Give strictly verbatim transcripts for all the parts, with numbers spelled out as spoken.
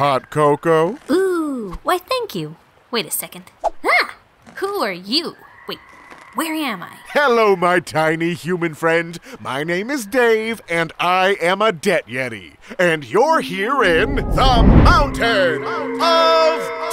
hot cocoa? Ooh, why thank you. Wait a second. Ah! Who are you? Wait, where am I? Hello, my tiny human friend. My name is Dave, and I am a debt yeti. And you're here in the Mountain of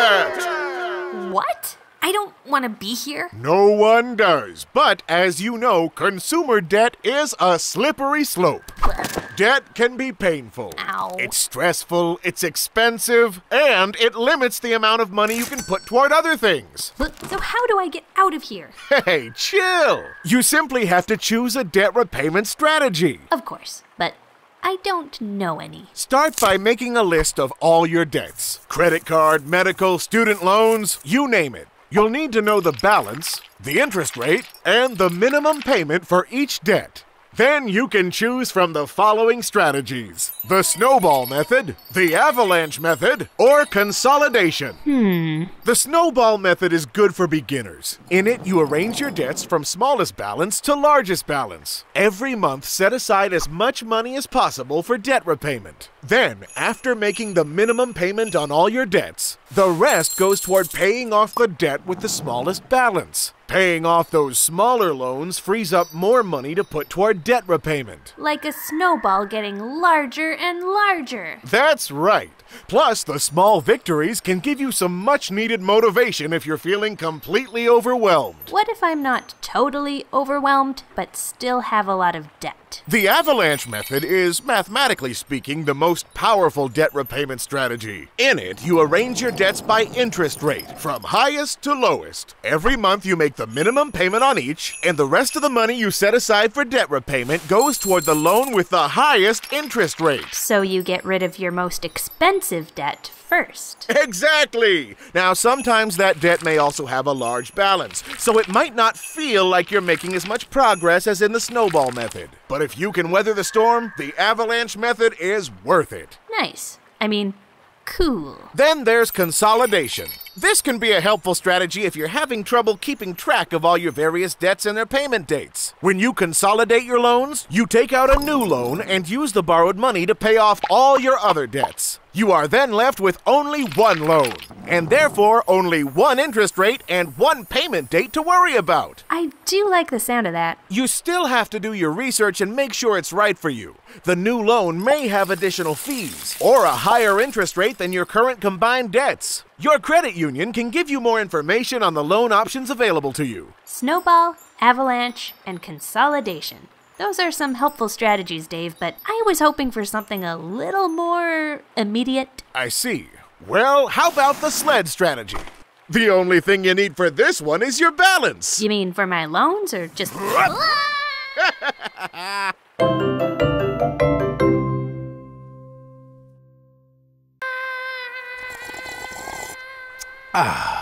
Debt! What? I don't want to be here. No one does. But as you know, consumer debt is a slippery slope. Debt can be painful. Ow. It's stressful, it's expensive, and it limits the amount of money you can put toward other things. So how do I get out of here? Hey, chill! You simply have to choose a debt repayment strategy. Of course, but I don't know any. Start by making a list of all your debts. Credit card, medical, student loans, you name it. You'll need to know the balance, the interest rate, and the minimum payment for each debt. Then you can choose from the following strategies: the snowball method, the avalanche method, or consolidation. Hmm. The snowball method is good for beginners. In it, you arrange your debts from smallest balance to largest balance. Every month, set aside as much money as possible for debt repayment. Then, after making the minimum payment on all your debts, the rest goes toward paying off the debt with the smallest balance. Paying off those smaller loans frees up more money to put toward debt repayment. Like a snowball getting larger and larger. That's right. Plus, the small victories can give you some much-needed motivation if you're feeling completely overwhelmed. What if I'm not totally overwhelmed, but still have a lot of debt? The avalanche method is, mathematically speaking, the most powerful debt repayment strategy. In it, you arrange your debts by interest rate, from highest to lowest. Every month, you make the minimum payment on each, and the rest of the money you set aside for debt repayment goes toward the loan with the highest interest rate. So you get rid of your most expensive debt first. Exactly! Now, sometimes that debt may also have a large balance, so it might not feel like you're making as much progress as in the snowball method. But if you can weather the storm, the avalanche method is worth it. Nice. I mean, cool. Then there's consolidation. This can be a helpful strategy if you're having trouble keeping track of all your various debts and their payment dates. When you consolidate your loans, you take out a new loan and use the borrowed money to pay off all your other debts. You are then left with only one loan, and therefore only one interest rate and one payment date to worry about. I do like the sound of that. You still have to do your research and make sure it's right for you. The new loan may have additional fees or a higher interest rate than your current combined debts. Your credit union can give you more information on the loan options available to you. Snowball, avalanche, and consolidation. Those are some helpful strategies, Dave, but I was hoping for something a little more immediate. I see. Well, how about the sled strategy? The only thing you need for this one is your balance. You mean for my loans or just... Ah.